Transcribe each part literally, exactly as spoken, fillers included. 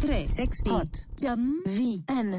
tre sexty chấm vn.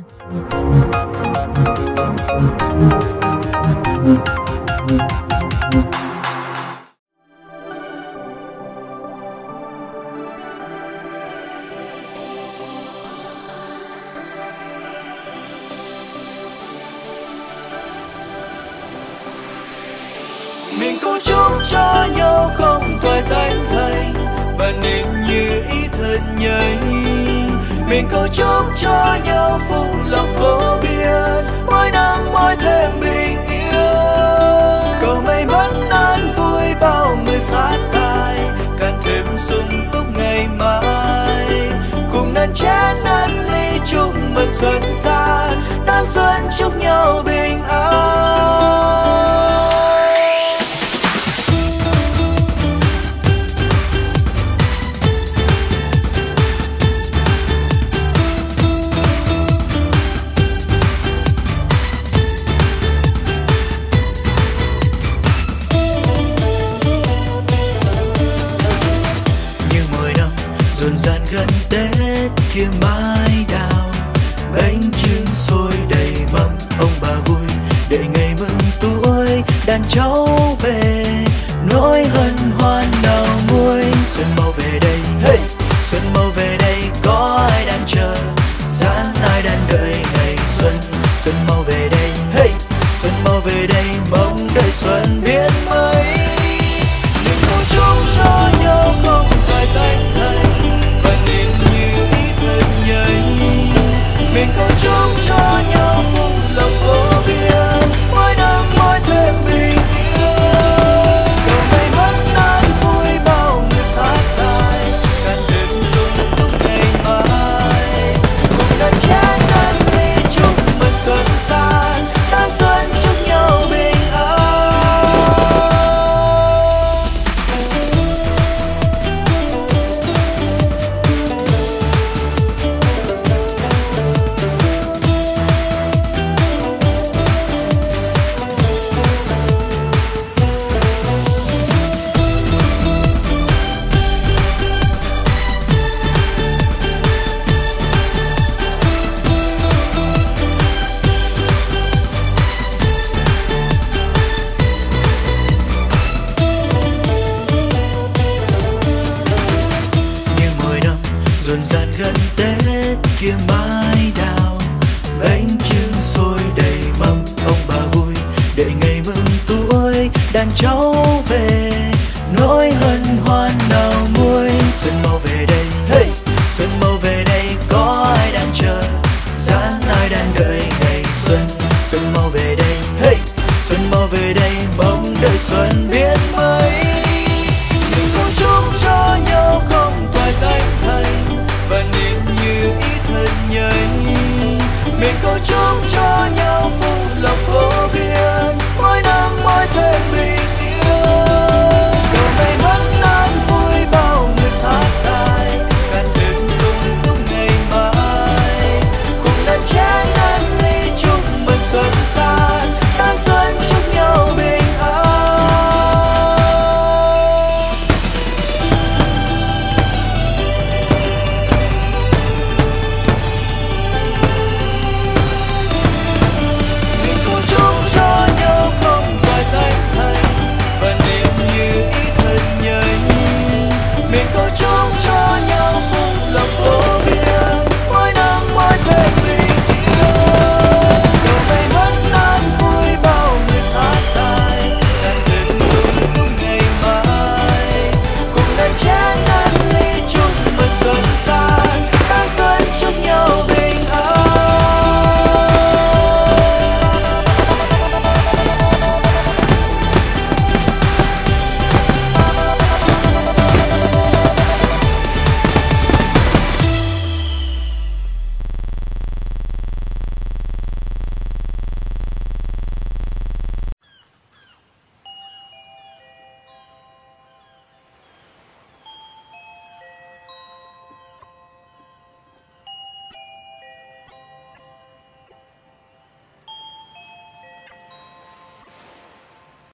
Mình cố chúc cho nhau không quay danh thành và nên như ý thật nhảy. Mình cố chúc cho nhau phúc lộc vô biên, mỗi năm mỗi thêm bình yên. Cầu may mắn an vui bao người phát tài, càng thêm sung túc ngày mai. Cùng nan chén ăn ly chúc mừng xuân sang, đón xuân chúc nhau bình an. Rộn ràng gần Tết kia mai đào, bánh trưng xôi đầy mâm ông bà vui, đợi ngày mừng tuổi đàn cháu về, nỗi hân hoan nào nguôi. Xuân mau về đây, hey! Xuân mau về đây, có ai đang chờ, dáng ai đang đợi ngày xuân. Xuân mau về đây, hey! Xuân mau về đây, mong đợi xuân biết mấy. Mình cầu chúc cho nhau không phải danh thành, mình cầu chúc cho nhau phúc lộc vô biên, mỗi năm mỗi thêm bình yên. Cầu may mắn an vui bao người phát tài, càng thêm sung túc ngày mai. Cùng đàn chén ăn ly chúc mừng xuân sang, đón xuân chúc nhau bình an. Rộn ràng gần Tết kia mai đào, bánh trưng xôi đầy mâm ông bà vui, đợi ngày mừng tuổi đàn cháu về, nỗi hân